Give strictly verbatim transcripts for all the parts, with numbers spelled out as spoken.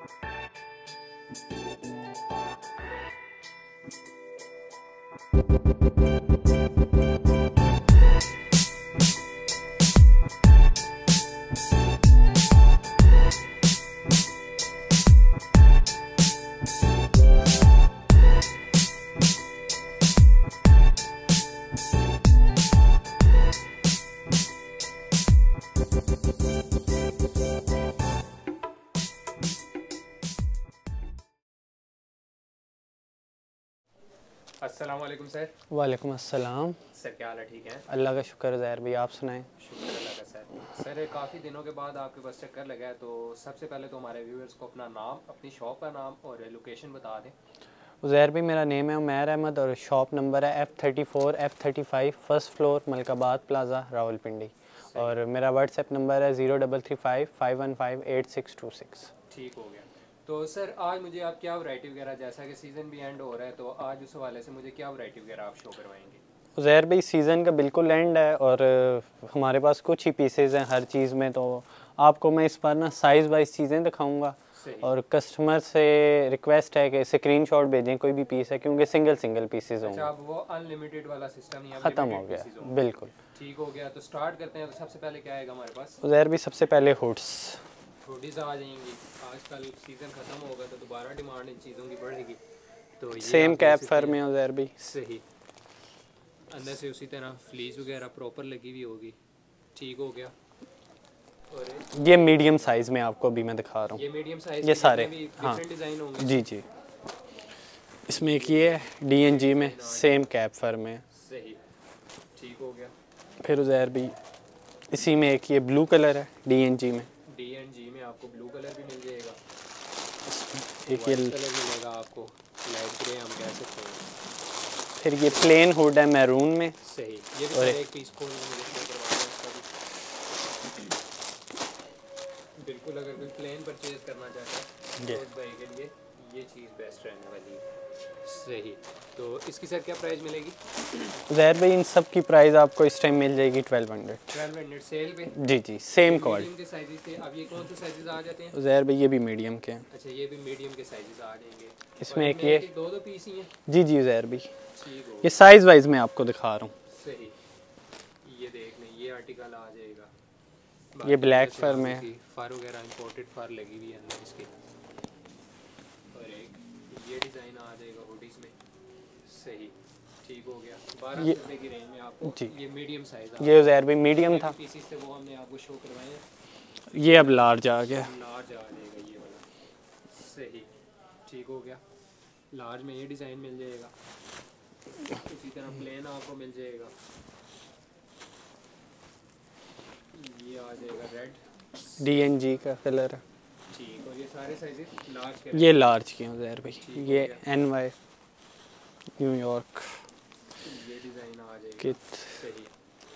अस्सलाम वालेकुम सर। वालेकुम अस्सलाम। सर क्या हाल है? ठीक है, अल्लाह का शुक्र ज़हर भाई, आप सुनाएं। शुक्र अल्लाह का। सर सर काफ़ी दिनों के बाद आपके पास चक्कर लगा है, तो सबसे पहले तो हमारे व्यूअर्स को अपना नाम, अपनी शॉप का नाम और लोकेशन बता दें। ज़हर भाई मेरा नेम है उमैर अहमद और शॉप नंबर है F thirty four F thirty five first floor Malakabad plaza Rawalpindi, और मेरा व्हाट्सएप नंबर है zero double three five five one five eight six two six. ठीक हो गया। तो सर आज मुझे आप क्या वैरायटी वगैरह, जैसा कि सीज़न भी एंड हो रहा है, तो आज उस हवाले से मुझे क्या वैरायटी वगैरह आप शो करवाएंगे? ज़हर भाई सीज़न का बिल्कुल एंड है और हमारे पास कुछ ही पीसेज हैं हर चीज़ में, तो आपको मैं इस बार ना साइज़ वाइज चीज़ें दिखाऊंगा और कस्टमर से रिक्वेस्ट है कि स्क्रीनशॉट भेजें कोई भी पीस है, क्योंकि सिंगल सिंगल पीसेज होंगे। अच्छा, अब वो अनलिमिटेड वाला सिस्टम ही ख़त्म हो गया, बिल्कुल ठीक हो गया। तो स्टार्ट करते हैं। तो सबसे पहले क्या आएगा हमारे पास? ज़हर भाई सबसे पहले हुड्स हुडीज़ आ जाएंगी। आजकल सीज़न ख़त्म होगा तो दोबारा डिमांड इन चीज़ों की बढ़ेगी। तो सेम कैप फर में हो ज़हर भाई, सही। अंदर से उसी तरह फ्लीस वगैरह प्रॉपर लगी हुई होगी। ठीक हो गया। और ये मीडियम साइज़ में आपको अभी मैं दिखा रहा हूँ। ये मीडियम साइज़ ये सारे हाँ डिज़ाइन होंगे। जी जी। इसमें एक ये डी एन जी में सेम कैप फर में। सही, ठीक हो गया। फिर ज़हर भाई इसी में एक ये ब्लू कलर है डी एन जी में। डी एन जी में आपको ब्लू कलर भी मिल जाएगा। एक ये कलर मिलेगा आपको, लाइट ग्रे हम कह सकते हैं। फिर ये प्लेन हुड है मैरून में। सही, ये भी और एक पीस खोल के मुझे शो करवा दें इसका भी। बिल्कुल, अगर कोई प्लेन परचेज करना चाहता है तो उस भाई के लिए ये चीज़ बेस्ट रहने वाली है। सही, तो इसकी सर क्या प्राइस मिलेगी? ज़हर भाई इन सब की प्राइस आपको इस टाइम मिल जाएगी twelve hundred. Twelve hundred sale पे? जी जी, सेम क्वालिटी के साइजेस थे। अब ये कौन से साइजेस आ जाते हैं? ज़हर भाई ये भी मीडियम के हैं। अच्छा, ये भी मीडियम के साइजेस आ जाएंगे। इसमें एक ये दो दो पीस ही हैं? जी जी ज़हर भाई, ठीक हो। ये साइज़ वाइज मैं आपको दिखा रहा हूँ। सही, ये देख लें, ये आर्टिकल आ जाएगा। ये ब्लैक फर में फर वगैरह इंपोर्टेड फर लगी हुई है अंदर इसके। और एक ये डिज़ाइन आ जाएगा हुडीज़ में। सही, ठीक हो गया। बारह सौ रुपये की रेंज में आपको जी। ये मीडियम साइज़, ये ज़हर भाई मीडियम था, पीसीस थे वो हमने आपको शो करवाए हैं। ये अब लार्ज आ गया। लार्ज आ जाएगा ये वाला। सही, ठीक हो गया। लार्ज में ये डिज़ाइन मिल जाएगा। इसी तरह प्लेन आपको मिल जाएगा। ये आ जाएगा रेड, डी एन जी का कलर है। ठीक, और ये सारे साइजेस लार्ज के? ये लार्ज के हैं ज़हर भाई, ये एन वाई न्यूयॉर्क, ये डिज़ाइन आ जाएगा। कित सही,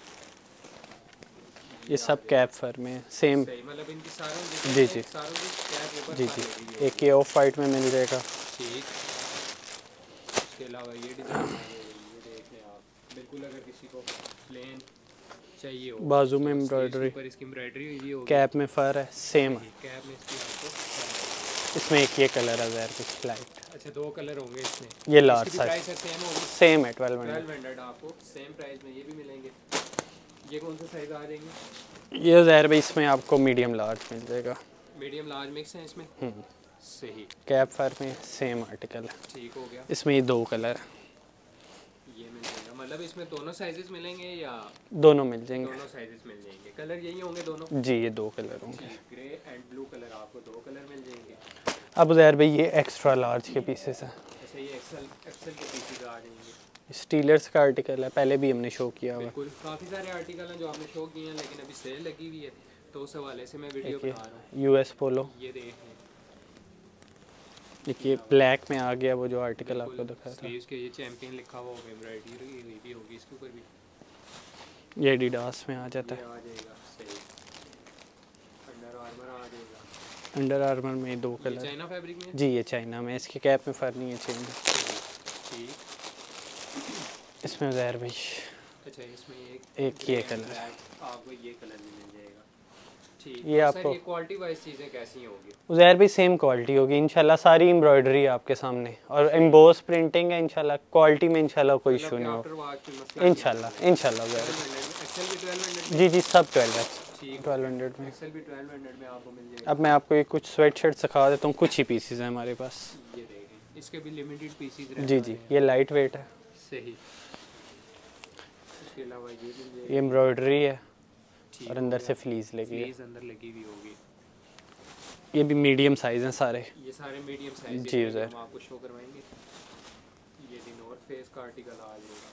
ये सब कैप फर में सेम। मतलब इनकी सारों जी जी सारों की कैप ऊपर जी जी, एक ये ऑफ वाइट में मिल जाएगा। ठीक, इसके अलावा ये डिज़ाइन आ जाएगा। ये देख लें आप, बिल्कुल अगर किसी को प्लेन चाहिए हो, बाजू में एम्ब्रॉयडरी, ऊपर इसकी एम्ब्रॉयडरी हुई होगी, कैप में फर है सेम है। कैप में इसकी आपको, इसमें एक ये कलर है ज़हर भाई लाइट। अच्छा, दो कलर होंगे इसमें। ये लार्ज साइज सेम होगी? सेम है, ट्वेल्व हंड्रेड आपको सेम प्राइस में ये भी मिलेंगे। ये कौन सा साइज आ जाएंगे? ये ज़हर भाई इसमें आपको मीडियम लार्ज मिल जाएगा। मीडियम लार्ज मिक्स है इसमें। सही, कैप फर में सेम आर्टिकल है। ठीक हो गया। इसमें ये दो कलर ये मिल जाएगा, मतलब इसमें दोनों साइजेस मिलेंगे या? दोनों मिल जाएंगे, दोनों साइजेस मिल जाएंगे। कलर यही होंगे दोनों? जी, ये दो कलर होंगे। ग्रे एंड ब्लू कलर, आपको दो कलर मिल जाएंगे। अब ज़हर भाई ये एक्स्ट्रा लार्ज के पीसेस हैं। अच्छा, ये एक्सेल एक्सेल के पीसेस आ जाएंगे। स्टीलर्स का आर्टिकल है, पहले भी हमने शो किया हुआ। बिल्कुल, काफ़ी सारे आर्टिकल हैं जो आपने शो किए हैं, लेकिन अभी सेल लगी हुई है तो उस हवाले से मैं वीडियो बना रहा हूँ। यूएस पोलो, ये देख लें, देखिए ब्लैक में आ गया वो जो आर्टिकल आपको दिखा था। स्लीव्स के ये चैंपियन लिखा हुआ होगा, एम्ब्रॉयडरी हुई भी होगी इसके ऊपर भी। ये एडिडास में आ जाता है। आ जाएगा। सही, अंडर आर्मर आ जाएगा। अंडर आर्मर में दो कलर, चाइना फैब्रिक में? जी ये चाइना में, इसकी कैप में फर नहीं है चेंज। ठीक, इसमें ज़हर भाई अच्छा, इसमें एक एक ये कलर है, आपको ये कलर भी मिल जाएगा। ये आपको क्वालिटी वाइज चीज़ें कैसी होंगी? उज़ैर भी सेम क्वालिटी होगी इंशाल्लाह, सारी एम्ब्रॉयडरी है आपके सामने और एम्बोस प्रिंटिंग है इंशाल्लाह, क्वालिटी में इंशाल्लाह कोई इशू नहीं होगा इंशाल्लाह इंशाल्लाह उज़ैर। जी जी सब ट्वेल्व है, ट्वेल्व हंड्रेड में। अब मैं आपको ये कुछ स्वेट शर्ट सिखा देता हूँ, कुछ ही पीसीज हैं हमारे पास। ये देखें, इसके भी लिमिटेड पीसीज जी जी, ये लाइट वेट है। सही। इसके अलावा ये भी ये एम्ब्रॉयडरी है और अंदर से फ्लीस लगी है, अंदर लगी हुई होगी। ये भी मीडियम साइज हैं सारे, ये सारे मीडियम साइज जी सर। हम आपको शो करवाएंगे। ये दी नॉर्थ फेस का आर्टिकल आ जाएगा,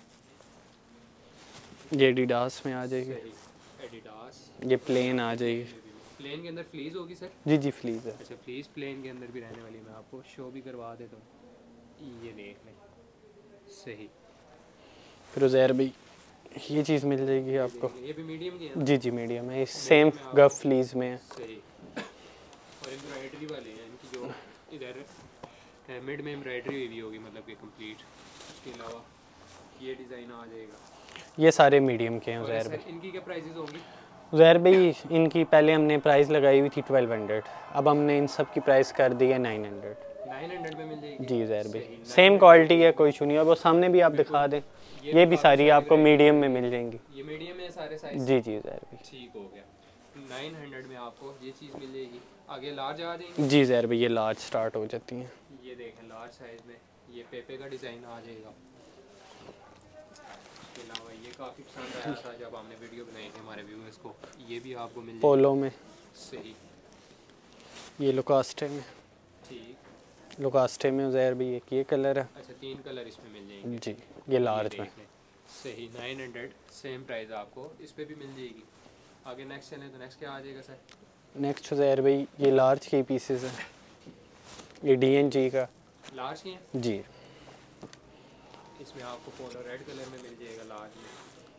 ये एडिडास में आ जाएगी। एडिडास, ये प्लेन आ जाएगी। प्लेन के अंदर फ्लीस होगी सर? जी जी फ्लीस है। अच्छा फ्लीस प्लेन के अंदर भी रहने वाली, मैं आपको शो भी करवा देता हूँ। ये देख लें, सही। फिर उज़ैर भाई ये चीज़ मिल जाएगी आपको, ये भी मीडियम की है? जी जी मीडियम है, सेम गफ फ्लीस में है। सही। और एम्ब्रॉयडरी वाले हैं इनकी, जो इधर मिड में एम्ब्रॉयडरी हुई होगी, मतलब कि कंप्लीट। उसके अलावा ये डिज़ाइन आ जाएगा। ये सारे मीडियम के हैं उज़ैर भाई। इनकी क्या प्राइसेस होंगी? उज़ैर भाई इनकी पहले हमने प्राइस लगाई हुई थी ट्वेल्व हंड्रेड, अब हमने इन सब की प्राइस कर दी है नाइन हंड्रेड। नाइन हंड्रेड में मिल जाएगी? जी उज़ैर भाई सेम क्वालिटी है, कोई इशू नहीं है। वो सामने भी आप दिखा दें, ये भी सारी आपको मीडियम में मिल जाएंगी। ये मीडियम में सारे साइज? जी जी उज़ैर भाई ठीक हो गया। नाइन हंड्रेड में आपको ये चीज़ मिल जाएगी। आगे लार्ज आ जाएंगी? जी उज़ैर भाई ये लार्ज स्टार्ट हो जाती हैं। ये देखें लार्ज साइज में ये पेपे का डिज़ाइन आ जाएगा। इसके अलावा ये काफ़ी पसंद आया था जब हमने वीडियो बनाई थी हमारे व्यूअर्स को। ये भी आपको मिल जाएगी पोलो में। सही। ये लोकास्टे में। ठीक, लोकास्टे में उज़ैर भाई एक ये कलर है। अच्छा तीन कलर इसमें मिल जाएंगे जी, ये लार्ज में। सही, नाइन हंड्रेड सेम प्राइस आपको इस पे भी मिल जाएगी। आगे नेक्स्ट चलें तो नेक्स्ट क्या आ जाएगा सर? नेक्स्ट उज़ैर भाई ये लार्ज के पीसेस हैं, ये डी एन जी का लार्ज की है जी। इसमें आपको पोलो रेड कलर में मिल जाएगा लार्ज में।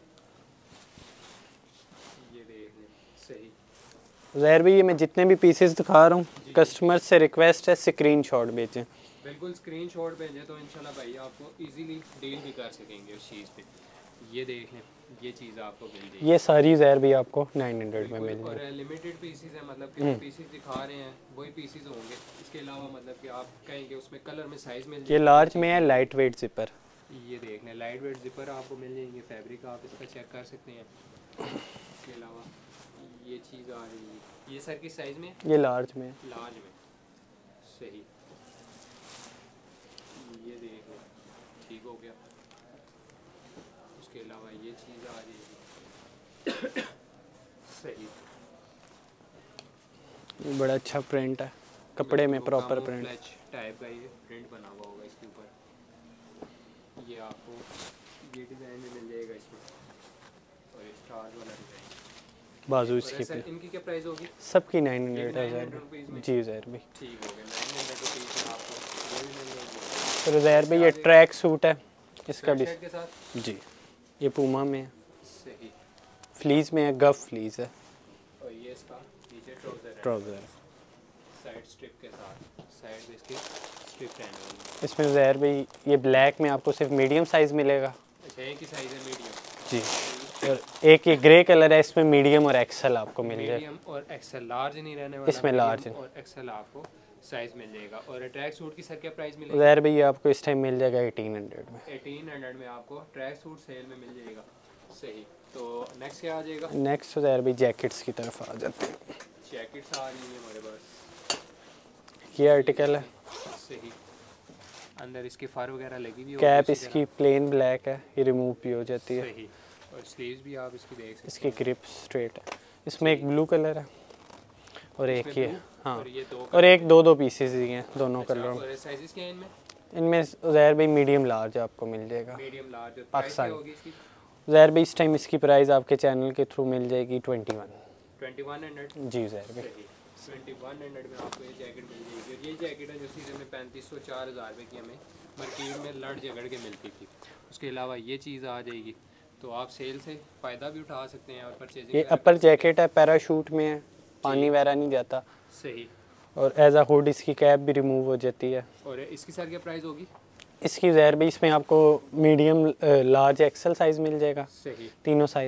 ये देख लें, सही। उज़ैर भाई ये मैं जितने भी पीसेस दिखा रहा हूँ, कस्टमर से रिक्वेस्ट है स्क्रीनशॉट भेजें। बिल्कुल स्क्रीनशॉट भेजें तो इंशाल्लाह भाई आपको इजीली डील भी कर सकेंगे उस चीज़ पे। ये देख लें, ये चीज़ आपको मिल जाएगी। ये सारी उज़ैर भाई आपको नाइन हंड्रेड में मिल जाएगी। और लिमिटेड पीसेस हैं, मतलब कि पीसेस दिखा रहे हैं वही पीसेस होंगे। इसके अलावा मतलब कि आप कहेंगे उसमें कलर में साइज़ मिल जाएगी। ये लार्ज में है, लाइट वेट जिपर। ये देख लें, लाइट वेट जिपर आपको मिल जाएंगे। फैब्रिक आप इसका चेक कर सकते हैं। इसके अलावा ये चीज़ आ रही है, ये सर किस साइज़ में? ये लार्ज में। लार्ज में, सही। ये देख लो, ठीक हो गया। उसके अलावा ये चीज़ आ जाएगी सही। ये बड़ा अच्छा प्रिंट है, कपड़े में प्रॉपर प्रिंट टाइप का ये प्रिंट बना हुआ होगा इसके ऊपर। ये आपको ये डिज़ाइन में मिल जाएगा इसमें, और स्टार वाला डिज़ाइन बाजू इसकी। इनकी क्या प्राइस होगी? सबकी नाइन हंड्रेड है उज़ैर जी। उज़ैर भाई ठीक हो गया, नाइन हंड्रेड रुपीज़ में आपको ये भी मिल जाएगी। फिर उज़ैर भाई ये ट्रैक सूट है, इसका भी के साथ जी। ये पूमा में है, सही। फ्लीज में है, गफ फ्लीज है। और ये इसका नीचे ट्राउज़र है, ट्राउज़र साइड स्ट्रिप के साथ, साइड में इसकी स्ट्रिप रहने वाली। इसमें उज़ैर भाई ये ब्लैक में आपको सिर्फ मीडियम साइज़ मिलेगा। अच्छा एक ही साइज़ है मीडियम जी। और एक ये ग्रे कलर है, इसमें मीडियम और एक्सेल आपको मिल जाए। मीडियम और एक्सेल, लार्ज नहीं रहने वाला। इसमें लार्ज और एक्सेल आपको साइज़ मिल जाएगा। और ट्रैक सूट की सर क्या प्राइस मिलेगी? उज़ैर भाई आपको इस टाइम मिल जाएगा एटीन हंड्रेड में। एटीन हंड्रेड में आपको ट्रैक सूट सेल में मिल जाएगा, सही। तो नेक्स्ट क्या आ जाएगा? नेक्स्ट उज़ैर भाई जैकेट्स की तरफ आ जाते हैं। जैकेट्स आ रही है हमारे पास। ये आर्टिकल है, सही। अंदर इसकी फर वगैरह लगी हुई है। कैप इसकी प्लेन ब्लैक है, ये रिमूव भी हो जाती है। सही। और स्लीव्स भी आप इसकी देख सकते हैं, इसकी ग्रिप स्ट्रेट है। इसमें एक ब्लू कलर है और एक ये, हाँ, और ये दो और एक दो दो पीसेस ही हैं दोनों अच्छा, कलरों। और साइजेस क्या हैं इनमें? इनमें उज़ैर भाई मीडियम लार्ज आपको मिल जाएगा। Medium large. पाकिस्तान होगी इसकी? उज़ैर भाई इस टाइम इसकी प्राइस आपके चैनल के थ्रू मिल जाएगी twenty one. Twenty one hundred जी उज़ैर भाई ट्वेंटी वन हंड्रेड में आपको ये जैकेट मिल जाएगी। और ये जैकेट है जो सीजन में पैंतीस सौ चार हज़ार रुपये की हमें मार्केट में लड़ झगड़ के मिलती थी। उसके अलावा ये चीज़ आ जाएगी, तो आप सेल से फ़ायदा भी उठा सकते हैं और परचेजिंग। ये अपर जैकेट है, पैराशूट में है, पानी वगैरह नहीं जाता, सही। और एज अ हुड इसकी कैप भी रिमूव हो जाती है। और इसकी सर क्या प्राइस होगी? इसकी उज़ैर भाई इसमें आपको मीडियम लार्ज एक्सेल साइज़ मिल जाएगा, सही। तीनों साइज़।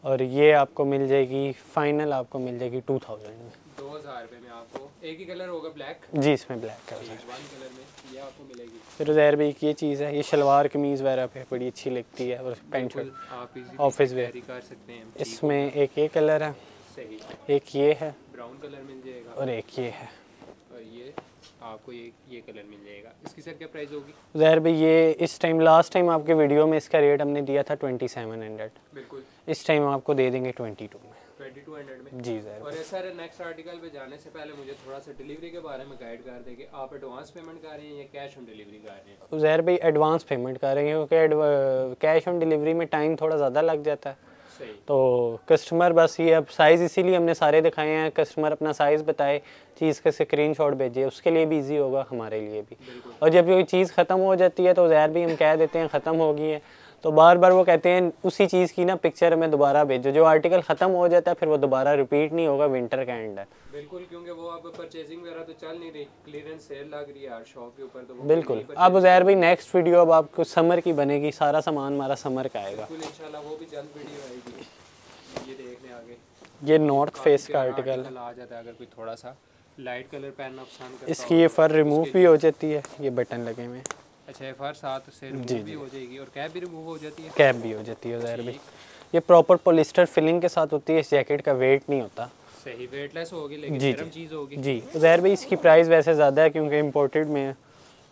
और ये आपको मिल जाएगी फाइनल, आपको मिल जाएगी टू थाउजेंड में। दो हज़ार रुपये में आपको एक ही कलर होगा ब्लैक जी, इसमें ब्लैक है वन कलर में, ये आपको मिलेगी। फिर उज़ैर भाई ये चीज़ है, ये शलवार कमीज़ वगैरह पे बड़ी अच्छी लगती है और पैंट शर्ट आप ऑफिस वेयर कर सकते हैं। इसमें एक ये कलर है, सही, एक ये है, ब्राउन कलर मिल जाएगा, और एक ये है, और ये आपको ये ये कलर मिल जाएगा। इसकी सर क्या प्राइस होगी? ज़ाहिर भाई ये इस टाइम लास्ट टाइम आपके वीडियो में इसका रेट हमने दिया था ट्वेंटी सेवन हंड्रेड, बिल्कुल इस टाइम आपको दे देंगे ट्वेंटी टू में, ट्वेंटी टू हंड्रेड में। जी ज़ाहिर। और सर नेक्स्ट आर्टिकल पे जाने से पहले मुझे थोड़ा सा डिलीवरी के बारे में गाइड कर दें कि आप एडवांस पेमेंट कर रहे हैं या कैश ऑन डिलीवरी कर रहे हैं? ज़ाहिर भाई एडवांस पेमेंट करेंगे क्योंकि कैश ऑन डिलीवरी में टाइम थोड़ा ज़्यादा लग जाता है। सही। तो कस्टमर बस ये अब साइज़ इसीलिए हमने सारे दिखाए हैं, कस्टमर अपना साइज़ बताए, चीज़ का स्क्रीनशॉट भेजे, उसके लिए भी इजी होगा हमारे लिए भी। और जब कोई चीज़ ख़त्म हो जाती है तो ज़ाहिर भी हम कह देते हैं ख़त्म हो गई है, तो बार बार वो कहते हैं उसी चीज़ की ना पिक्चर हमें दोबारा भेजो। जो आर्टिकल ख़त्म हो जाता है फिर वो दोबारा रिपीट नहीं होगा, विंटर का एंड है। बिल्कुल, क्योंकि वो अब परचेजिंग वगैरह तो चल नहीं रही, क्लियरेंस सेल लग रही है हर शॉप के ऊपर, तो वो बिल्कुल। अब ज़ाहिर भाई नेक्स्ट वीडियो अब आपको समर की बनेगी, सारा सामान हमारा समर का आएगा। बिल्कुल इंशाल्लाह, वो भी जल्द वीडियो आएगी। ये देखने आगे ये नॉर्थ फेस का आर्टिकल आ जाता है, अगर कोई थोड़ा सा लाइट कलर पहनना पसंद करता है। इसकी ये फर रिमूव भी हो जाती है, ये बटन लगे हुए हैं। अच्छा, फर साथ से रिमूव भी हो जाएगी और कैप भी रिमूव हो जाती है। कैप भी हो जाती है ज़ाहिर भाई। ये प्रॉपर पॉलिस्टर फिलिंग के साथ होती है, इस जैकेट का वेट नहीं होता। सही, वेटलेस होगी लेकिन गर्म चीज़ होगी। जी ज़ाहिर भाई इसकी प्राइस वैसे ज़्यादा है क्योंकि इम्पोर्टेड में है,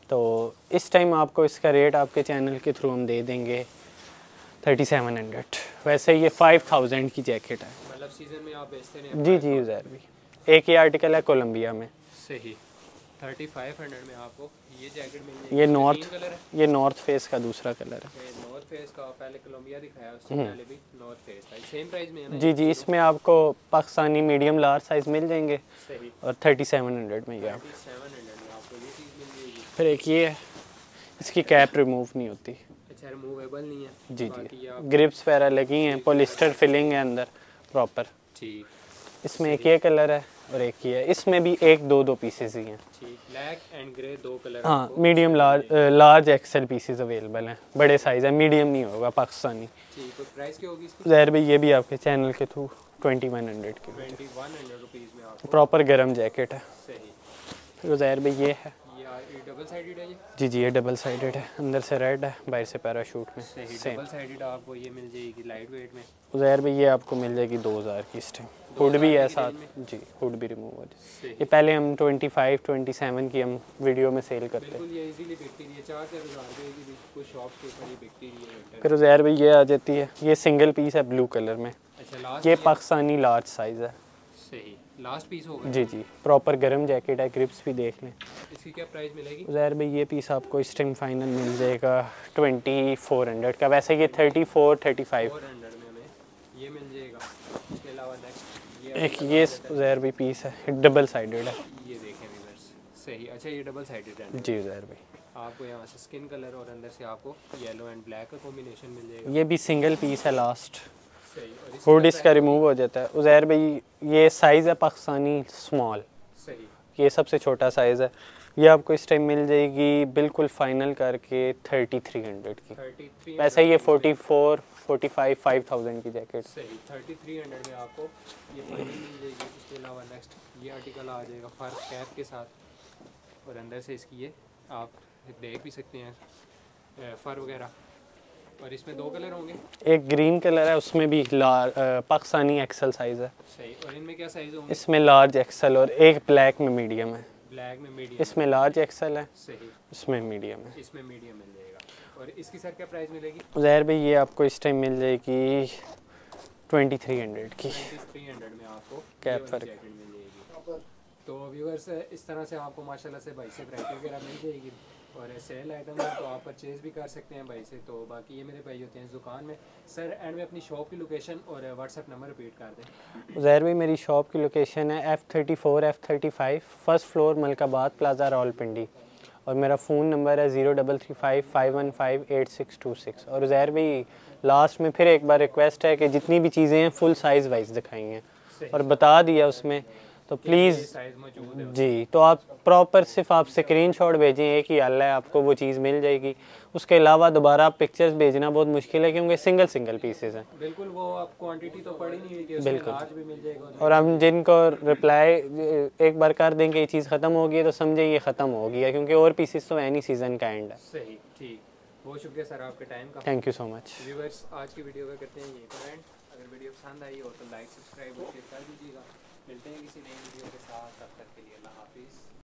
तो इस टाइम आपको इसका रेट आपके चैनल के थ्रू हम दे देंगे थर्टी सेवन हंड्रेड। वैसे ये फाइव थाउजेंड की जैकेट है, मतलब सीजन में आप बेचते नहीं? जी जी ज़ाहिर भाई। एक ये आर्टिकल है कोलंबिया में, सही, थर्टी फाइव हंड्रेड में आपको ये जैकेट मिल जाएगी। ये नॉर्थ कलर है, ये नॉर्थ फेस का दूसरा कलर है। नॉर्थ फेस का पहले कोलंबिया दिखाया, उससे पहले भी नॉर्थ फेस था, सेम प्राइस में है ना? जी जी, इसमें आपको पाकिस्तानी मीडियम लार्ज साइज मिल जाएंगे। सही। और थर्टी सेवन हंड्रेड में ये आप सेवन हंड्रेड में आपको ये चीज़ मिल जाएगी। फिर एक ये है, इसकी कैप रिमूव नहीं होती। अच्छा, रिमूवेबल नहीं है? जी जी, ग्रिप्स वगैरह लगी हैं, पॉलिस्टर फिलिंग है अंदर प्रॉपर। ठीक। इसमें एक ये कलर है और एक ये है, इसमें भी एक दो दो पीसेस ही हैं। ठीक, ब्लैक एंड ग्रे दो कलर। हाँ, medium large large XL pieces available हैं, बड़े साइज़ है, मीडियम नहीं होगा पाकिस्तानी। ठीक, तो प्राइस क्या होगी इसकी? ज़ाहिर भाई ये भी आपके चैनल के थ्रू ट्वेंटी वन हंड्रेड की, ट्वेंटी वन हंड्रेड रुपीज़ में आपको प्रॉपर गर्म जैकेट है। सही। फिर ज़ाहिर भाई ये है, ये डबल साइडेड है ये? जी जी, ये डबल साइडेड है, अंदर से रेड है, बाहर से पैराशूट में। सही, डबल साइडेड आपको ये मिल जाएगी लाइट वेट में। ज़ाहिर भाई ये आपको मिल जाएगी दो हज़ार की इस टाइम। हुड भी है साथ, जी हुड भी रिमूव हो जाए। ये पहले हम ट्वेंटी फाइव ट्वेंटी सेवन की हम वीडियो में सेल करते हैं। बिल्कुल, ये इजीली बिकती है, चार चार हज़ार रुपये की भी कुछ शॉप के ऊपर ही बिकती है। फिर ज़ाहिर भाई ये आ जाती है, ये सिंगल पीस है ब्लू कलर में। अच्छा, लास्ट ये पाकिस्तानी लार्ज साइज़ है। सही, लास्ट पीस होगा। जी जी, प्रॉपर गर्म जैकेट है, ग्रिप्स भी देख लें। इसकी क्या प्राइस मिलेगी? ज़ाहिर भाई ये पीस आपको इस टाइम फाइनल मिल जाएगा ट्वेंटी फोर हंड्रेड का, वैसे ये thirty four thirty five four hundred में हमें ये मिल जाएगा। इसके अलावा नेक्स्ट ये एक ये ज़ाहिर भाई पीस है, डबल साइडेड है। ये देखें व्यूअर्स, सही। अच्छा, ये डबल साइडेड है जी ज़ाहिर भाई। आपको यहाँ से स्किन कलर और अंदर से आपको येलो एंड ब्लैक का कॉम्बिनेशन मिल जाएगा। ये भी सिंगल पीस है लास्ट। सही। और हुड इसका रिमूव हो जाता है। उज़ैर भाई ये साइज़ है पाकिस्तानी स्मॉल, सही, ये सबसे छोटा साइज़ है। ये आपको इस टाइम मिल जाएगी बिल्कुल फाइनल करके थर्टी थ्री हंड्रेड की। वैसे ये forty four forty five five thousand की जैकेट। सही, थर्टी थ्री हंड्रेड में आपको ये फाइनल मिल जाएगी। इसके अलावा नेक्स्ट ये आर्टिकल आ जाएगा फर कैप के साथ, और अंदर से इसकी ये आप देख भी सकते हैं फर वगैरह। और इसमें दो कलर होंगे, एक ग्रीन कलर है, उसमें भी लार्ज पाकिस्तानी एक्सेल साइज़ है। सही। और इनमें क्या साइज़ होंगे? इसमें लार्ज एक्सेल और एक ब्लैक में मीडियम है। ब्लैक में मीडियम, इसमें लार्ज एक्सेल है। सही, इसमें मीडियम है। इसमें मीडियम मिल जाएगा। और इसकी सर क्या प्राइस मिलेगी? ज़ाहिर भाई ये आपको इस टाइम मिल जाएगी ट्वेंटी थ्री हंड्रेड की। थ्री हंड्रेड में आपको कैप फर जैकेट मिल जाएगी। तो व्यूअर्स इस तरह से आपको माशाल्लाह से भाई से वैरायटी वगैरह मिल जाएगी, और सेल आइटम है तो आप परचेज़ भी कर सकते हैं भाई से। तो बाकी ये मेरे भाई होते हैं इस दुकान में। सर एंड में अपनी शॉप की लोकेशन और व्हाट्सएप नंबर रिपीट कर दें। ज़ाहिर भाई मेरी शॉप की लोकेशन है F thirty four F thirty five first floor Malakabad plaza Rawalpindi, और मेरा फ़ोन नंबर है zero double three five five one five eight six two six. और ज़ाहिर भाई लास्ट में फिर एक बार रिक्वेस्ट है कि जितनी भी चीज़ें हैं फुल साइज़ वाइज दिखाई हैं और बता दिया उसमें, तो प्लीज़ साइज मौजूद है जी, तो आप प्रॉपर सिर्फ आप स्क्रीनशॉट भेजें, एक ही हल है, आपको वो चीज़ मिल जाएगी। उसके अलावा दोबारा आप पिक्चर्स भेजना बहुत मुश्किल है क्योंकि सिंगल सिंगल पीसेस हैं। बिल्कुल, वो आप क्वांटिटी तो पड़ी नहीं हुई कि उसमें लार्ज भी मिल जाएगा। और हम जिनको रिप्लाई एक बार कर देंगे ये चीज़ ख़त्म हो गई है तो समझे ये ख़त्म हो गया, क्योंकि और पीसेस तो है नहीं, सीज़न का एंड है। सही, ठीक, बहुत शुक्रिया सर आपके टाइम का। Thank you so much. Viewers, आज की वीडियो का करते हैं यहीं पर एंड। अगर वीडियो पसंद आई हो तो लाइक, सब्सक्राइब और शेयर कर दीजिएगा। मिलते हैं किसी नई वीडियो के साथ, तब तक के लिए अल्लाह हाफिज़।